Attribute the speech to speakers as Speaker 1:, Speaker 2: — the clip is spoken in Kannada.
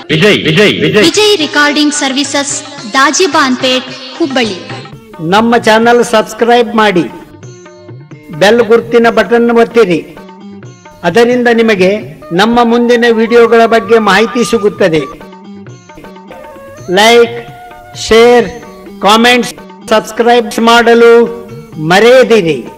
Speaker 1: Vijay recording services, Dajibanpet, Hubballi.
Speaker 2: ನಮ್ಮ ಚಾನಲ್ ಸಬ್ಸ್ಕ್ರೈಬ್ ಮಾಡಿ, ಬೆಲ್ ಗುರುತಿನ ಬಟನ್ ಒತ್ತಿರಿ. ಅದರಿಂದ ನಿಮಗೆ ನಮ್ಮ ಮುಂದಿನ ವಿಡಿಯೋಗಳ ಬಗ್ಗೆ ಮಾಹಿತಿ ಸಿಗುತ್ತದೆ. ಲೈಕ್, ಶೇರ್, ಕಾಮೆಂಟ್ಸ್, ಸಬ್ಸ್ಕ್ರೈಬ್ ಮಾಡಲು ಮರೆಯದಿರಿ.